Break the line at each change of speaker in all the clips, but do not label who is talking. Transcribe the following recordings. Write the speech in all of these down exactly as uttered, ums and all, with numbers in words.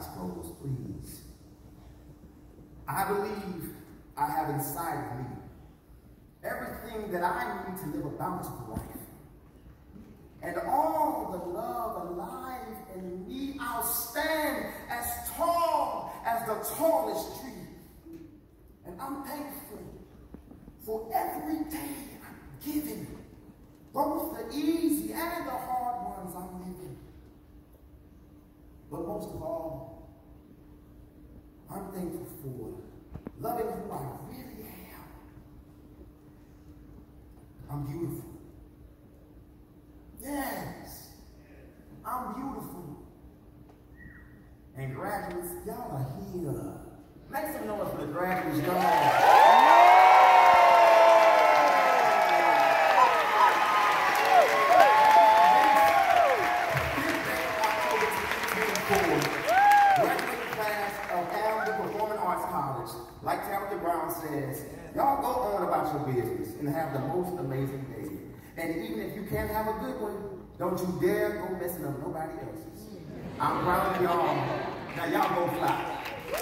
eyes closed, please. I believe I have inside of me everything that I need to live a balanced life. And all the love alive in me, I'll stand as tall as the tallest tree. And I'm thankful for every day I'm given, both the easy and the hard ones I'm living. But most of all, I'm thankful for loving who I really am. I'm beautiful. Yes, I'm beautiful. And graduates, y'all are here. Make some noise for the graduates, y'all. Like Tabitha Brown says, y'all go on about your business and have the most amazing day. And even if you can't have a good one, don't you dare go messing up nobody else's. I'm proud of y'all. Now y'all go fly.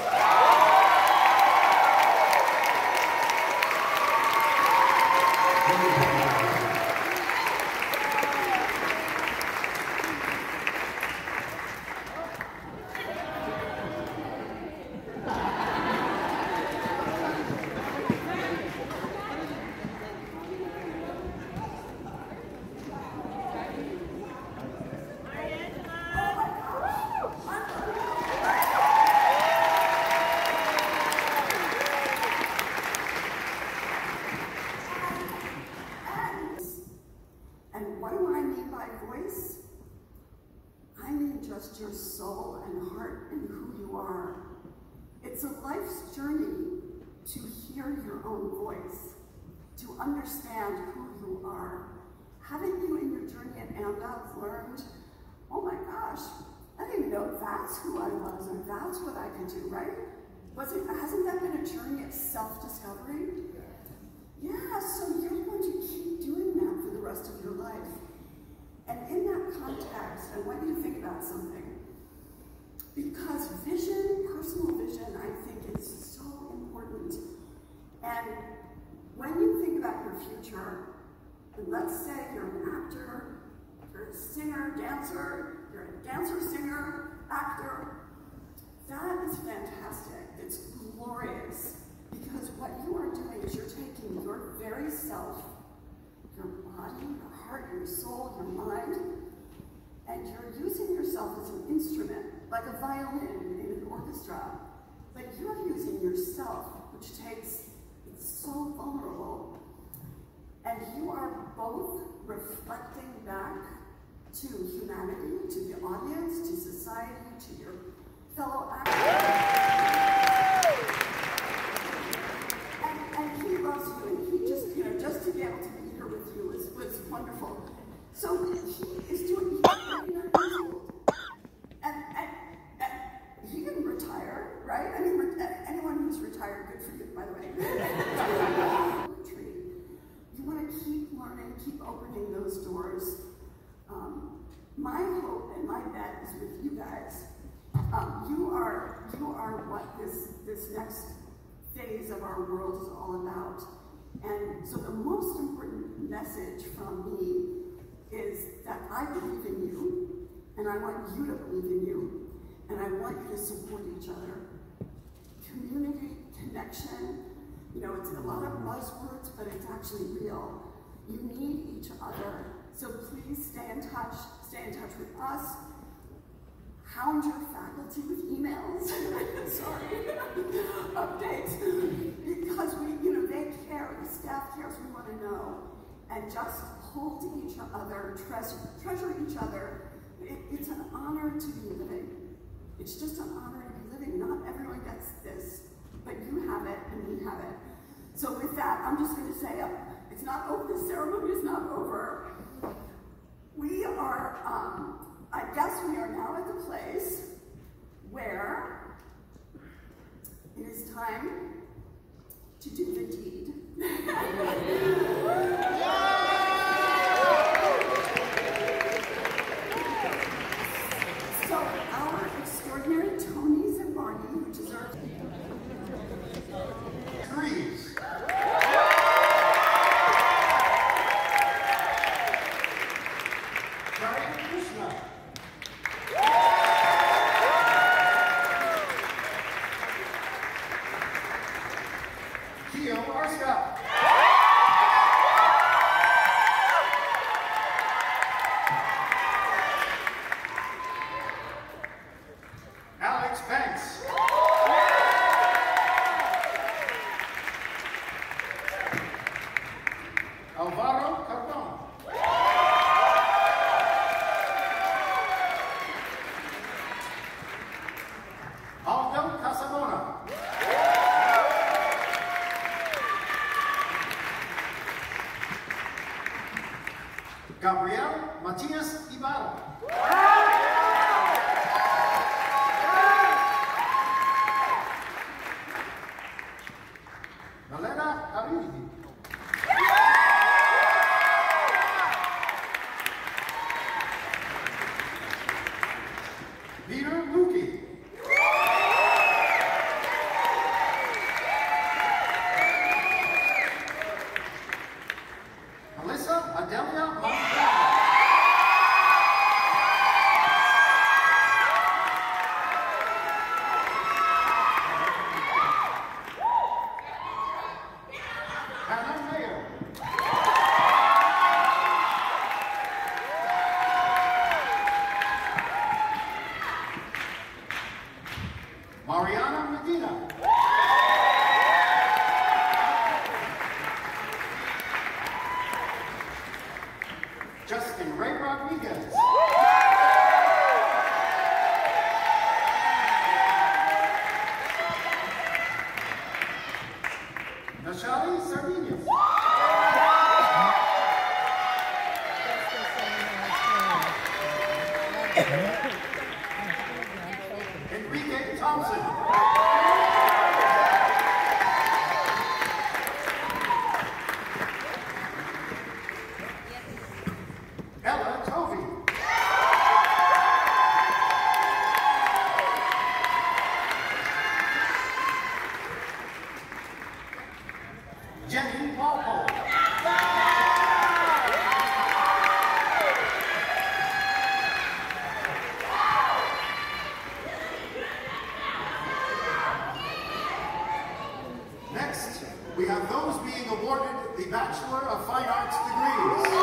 Just your soul and heart and who you are. It's a life's journey to hear your own voice, to understand who you are. Having you in your journey at AMDA, I've learned, oh my gosh, I didn't know that's who I was or that's what I could do, right? Was it, hasn't that been a journey of self-discovery? Yeah, so you're going to keep doing that for the rest of your life. And in that context, I want you to think about something. Because vision, personal vision, I think is so important. And when you think about your future, and let's say you're an actor, you're a singer, dancer, you're a dancer, singer, actor, that is fantastic. It's glorious. Because what you are doing is you're taking your very self, your body, your heart, your soul, your mind, and you're using yourself as an instrument, like a violin in an orchestra, but you're using yourself, which takes, it's so vulnerable, and you are both reflecting back to humanity, to the audience, to society, to your fellow actors. And, and he loves you, and he just, you know, just to be able to be here with you was, was wonderful. So he is doing, he's thirty-nine years old. And, and, and he didn't retire, right? I mean, re anyone who's retired, good for you, by the way. You want to keep learning, keep opening those doors. Um, my hope and my bet is with you guys. Um, you are, you are what this, this next phase of our world is all about. And so the most important message from me is that I believe in you, and I want you to believe in you, and I want you to support each other. Community, connection, you know, it's a lot of buzzwords, but it's actually real. You need each other. So please stay in touch, stay in touch with us. Hound your faculty with emails, sorry, updates, because we, you know, they care, the staff cares, we want to know. And just hold each other, treasure, treasure each other. It, it's an honor to be living. It's just an honor to be living. Not everyone gets this, but you have it and we have it. So with that, I'm just going to say, uh, it's not over, the ceremony is not over. We are, um, I guess we are now at the place where it is time to do the deed. So our extraordinary Tony
Krishna. Kio Arska. Alex Banks. Alvaro Cardone. Aldo Casamona. Gabriel Matias Ibarra. Malena Aridi. Peter Luki. Melissa Adelia Montgomery. Hannah Mayer. Mariana Medina. Justin Ray Rodriguez. Nashali Sardinias. Enrique Thompson. Ella Tovey. Jenny Walpole. Next, we have those being awarded the Bachelor of Fine Arts degrees.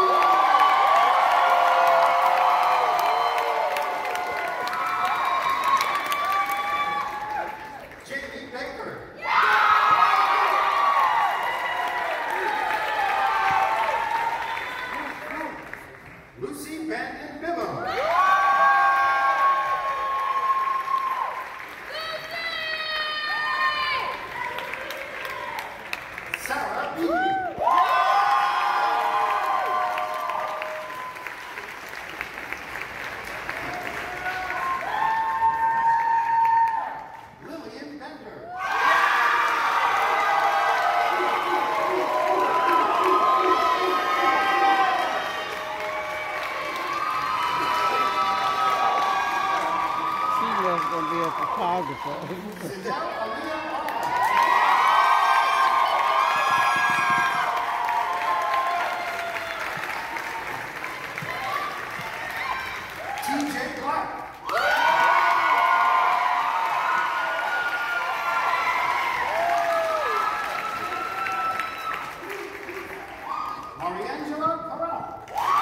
Jamie Baker. Lucy Bandon Bibham. Sarah Beatty. Lillian Bender.
She was going to be a photographer.
Sindel Aaliyah Hall. T J Black. Mariangela Parra.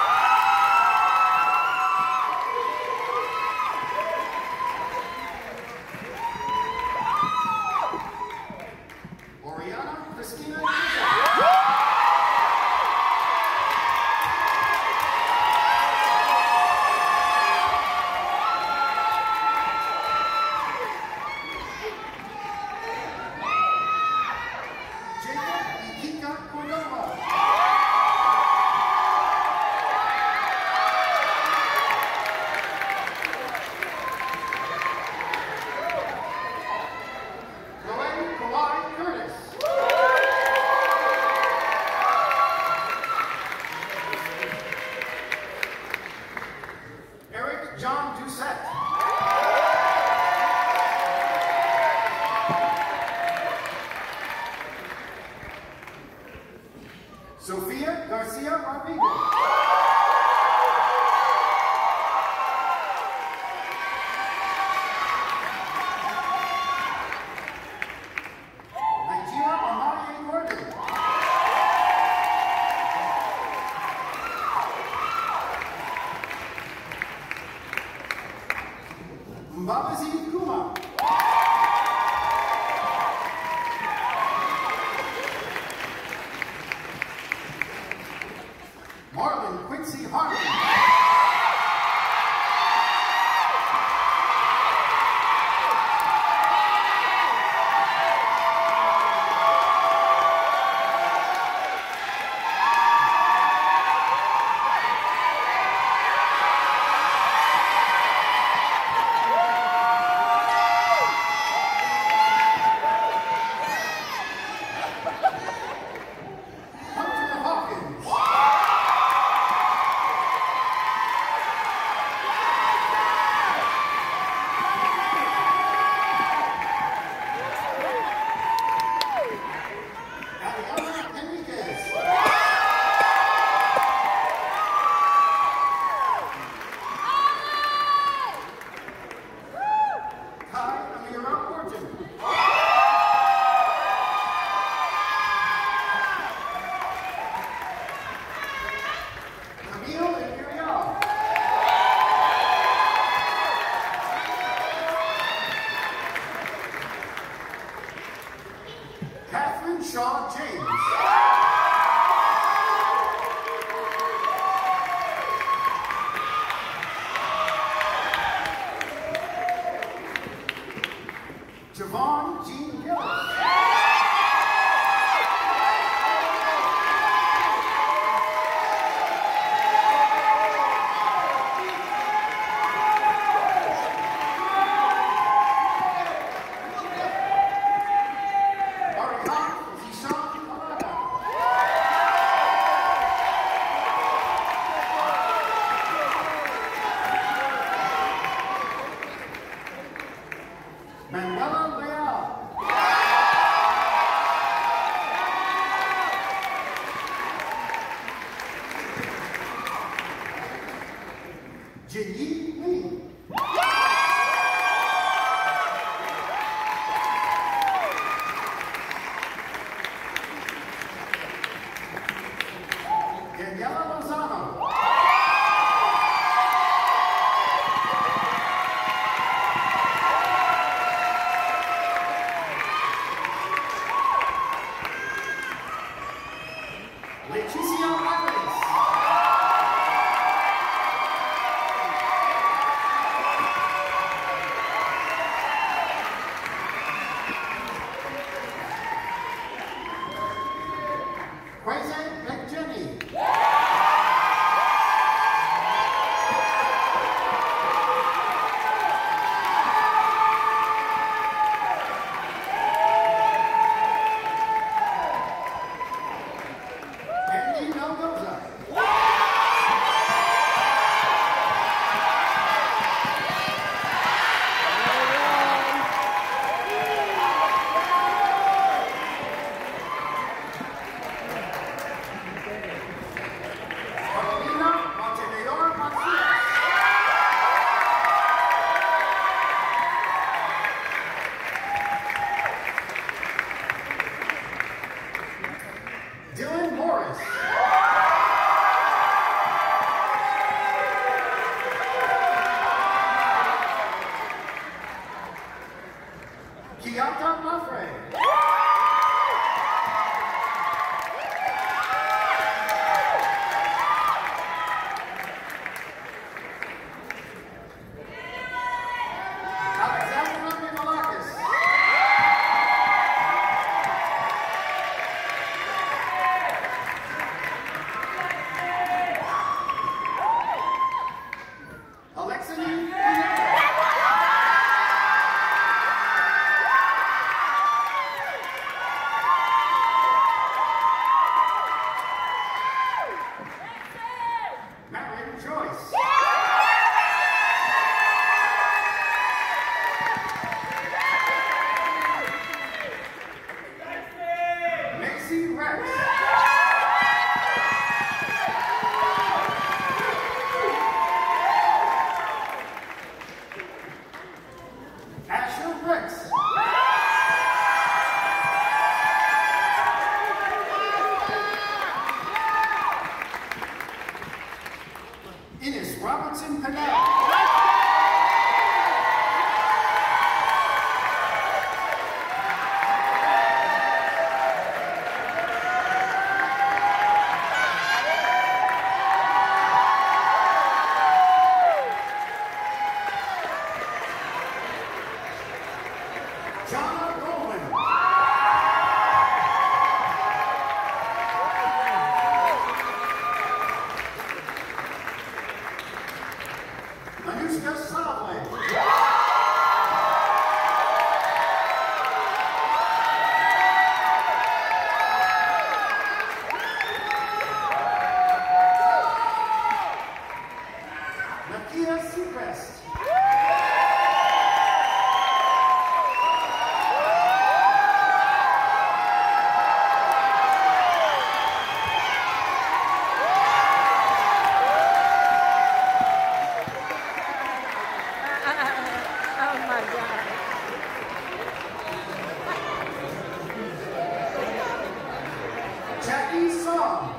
Oriana Christina Guzman. Babaji Kumar. Marlon Quincy Hartley. John Goldman. Anushka Savle. Nakia Seacrest.
Oh my God.
Jackie Song.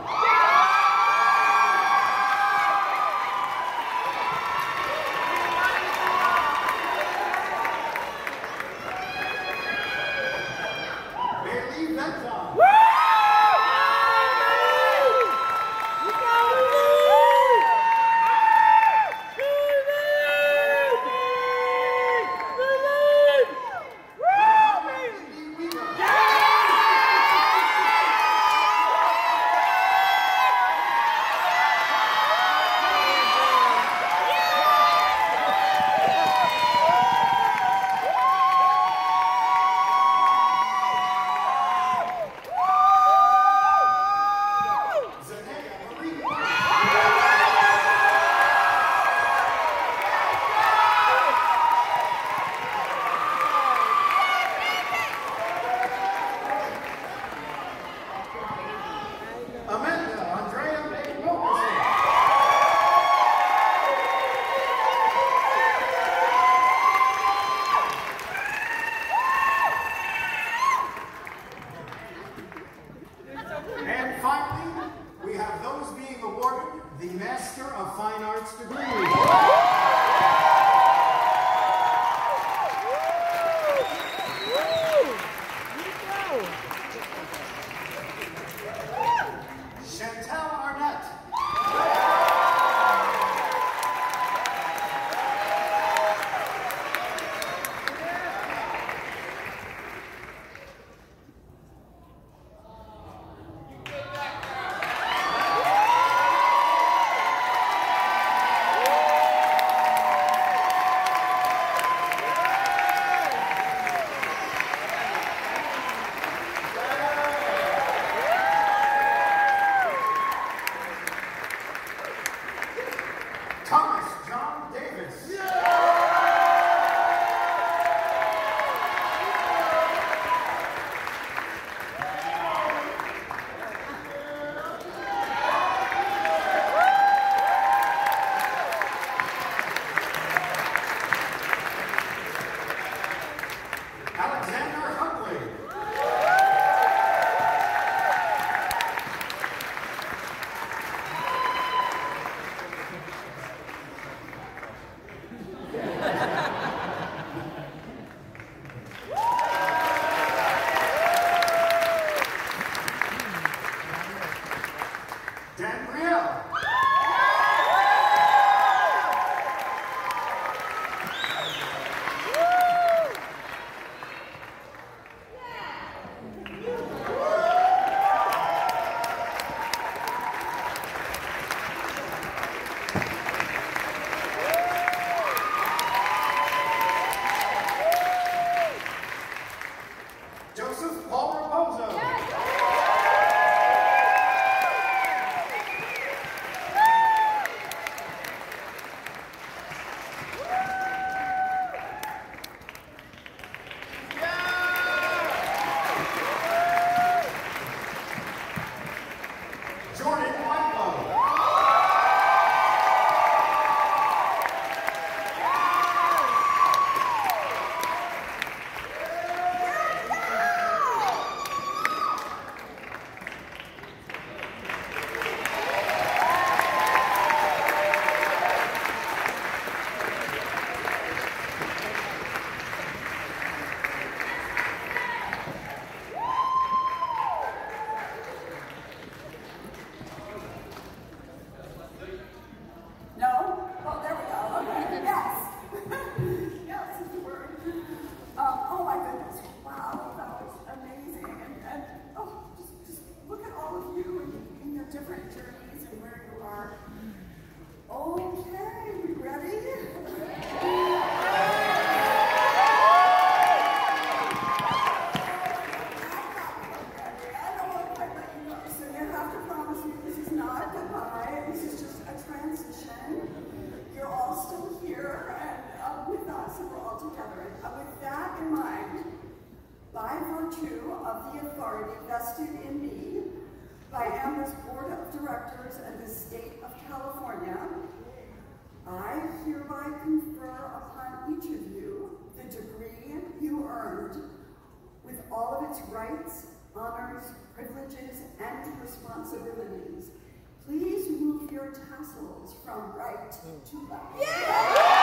of the authority vested in me by Amber's Board of Directors and the State of California, I hereby confer upon each of you the degree you earned with all of its rights, honors, privileges, and responsibilities. Please move your tassels from right to left. Yeah!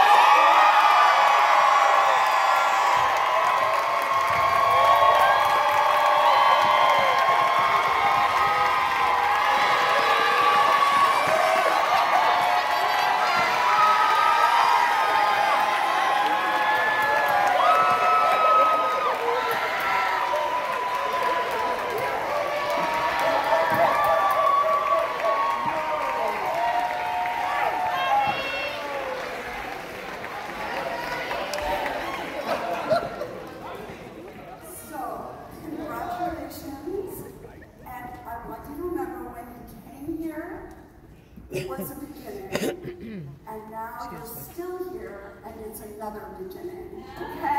It was a beginning, and now you're still here, and it's another beginning, okay?